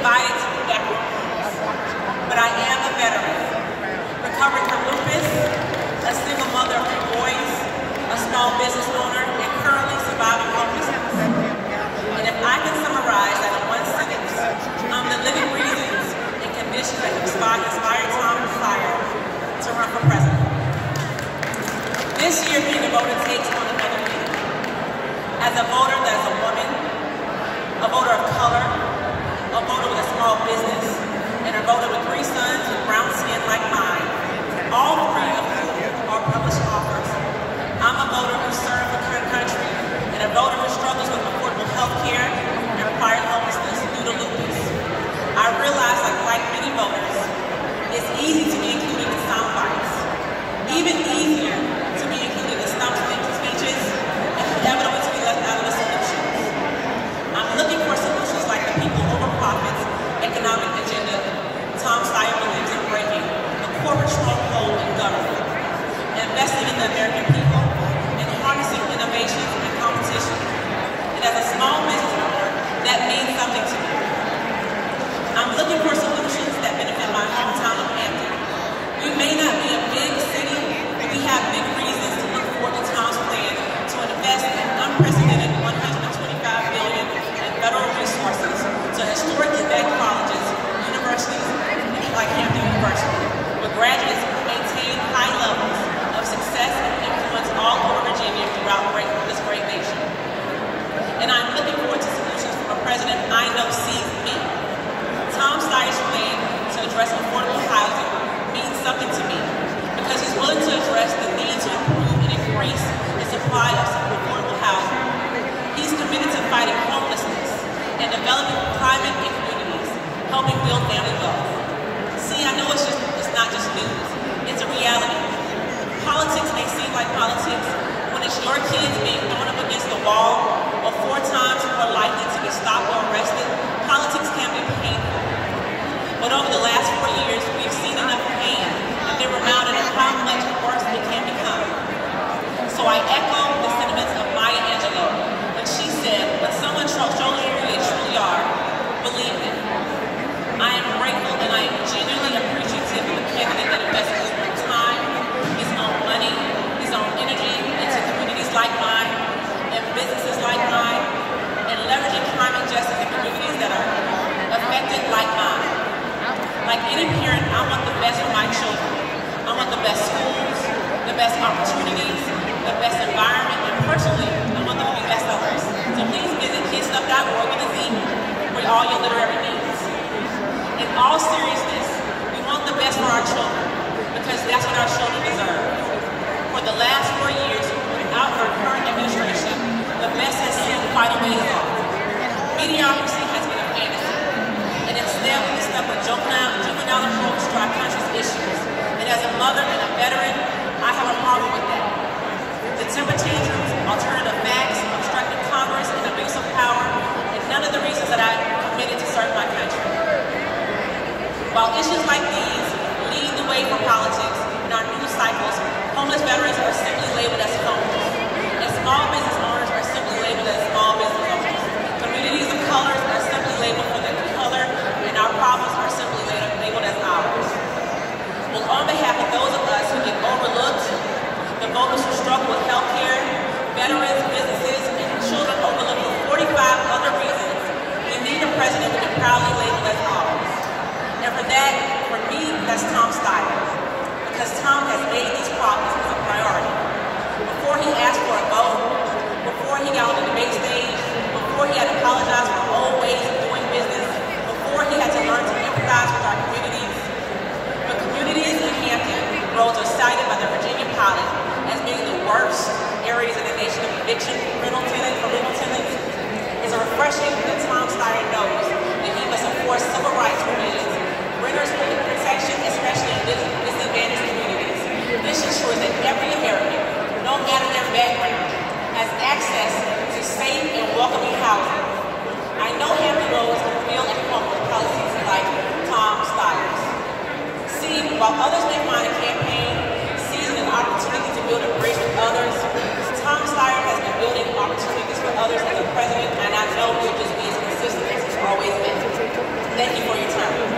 invited to the back room, but I am a veteran, recovering from lupus, a single mother of 3 boys, a small business owner, and currently surviving homelessness. And if I can summarize that in one sentence, I'm the living reasons and conditions that inspired Tom Steyer to run for president. This year, being a voter takes on another meaning. As a voter that is a woman, a voter of color, a voter with a small business, and a voter with 3 sons with brown skin like mine, all 3 of whom are published authors. I'm a voter who served the country and a voter who struggles with affordable health care and prior homelessness due to lupus. I realize, like many voters, it's easy to be included in sound bites, even easier to be included in stump speeches, and inevitably to be left out of the solutions. I'm looking for solutions like the people over profits economic agenda Tom Steyer believes in breaking, the corporate stronghold in government, investing in the American people, and harnessing innovations and competition. And as a small business owner, that means something to me. I'm looking for solutions that benefit my hometown of Hampton. We may not be a big city, but we have big reasons to look forward to Tom's plan to invest an unprecedented $125 billion in federal resources to historically black colleges, universities, like Hampton University, where graduates maintain high levels of success and influence all over Virginia throughout this great nation. And I'm looking forward to solutions from a president I know sees me. Tom Steyer's plan to address affordable housing means something to me because he's willing to address the need to improve and increase the supply of affordable housing. He's committed to fighting homelessness and developing climate and communities, helping build family wealth. See, I know it's not just news, it's a reality. Politics may seem like politics when it's your kids being thrown up against the wall or 4 times more likely to be stopped or arrested. Politics can be painful. But over the last 4 years, we've seen enough pain and been reminded of how much worse it can become. So I echo the sentiments of Maya Angelou when she said, when someone shows you who they truly are, believe them. I am grateful and I am genuinely appreciative of the candidate that invests his own time, his own money, his own energy into communities like mine and businesses like mine, and leveraging climate justice in communities that are affected like mine. Like any parent, I want the best for my children. I want the best schools, the best opportunities, the best environment, and personally, I want them to be bestsellers. So please visit kidstuff.org this evening for all your literary needs. In all seriousness, we want the best for our children because that's what our children deserve. For the last 4 years, without our current administration, the best has seemed quite a ways off. Mediocrity has been a fantasy, and instead we've been stuck with juvenile approach to our country's issues. And as a mother and a veteran, I have a problem with that. The temper tantrums, alternative facts, obstructing Congress, and abuse of power, and none of the reasons that I committed to serve my country. While issues like these lead the way for politics in our news cycles, homeless veterans are simply labeled as homeless, and small business owners are simply labeled as small business owners. Communities of colors are simply labeled for their color, and our problems are simply labeled as ours. Well, on behalf of those of us who get overlooked, the voters who struggle with health care, veterans, businesses, and children overlooked for 45 other reasons, we need a president we can proudly label as ours. And for that, for me, that's Tom Steyer, because Tom has made these problems a priority. Before he asked for a vote, before he got on the debate stage, before he had to apologize for old ways of doing business, before he had to learn to empathize with our communities. The communities in Hampton roads are cited by the Virginia Pilot as being the worst areas in the nation of eviction for rental tenants. It's refreshing that Tom Steyer knows that he must enforce civil rights provisions, renters protection, especially in disadvantaged communities. This ensures that every American, no matter their background, has access to safe and welcoming housing. I know Hampton roads feel and come with policies like Tom Steyer's. See, while others may find a campaign seizing an opportunity to build a bridge with others, Tom Steyer has been building opportunities for others as a president, and I know he'll just be as consistent as he's always been. Thank you for your time.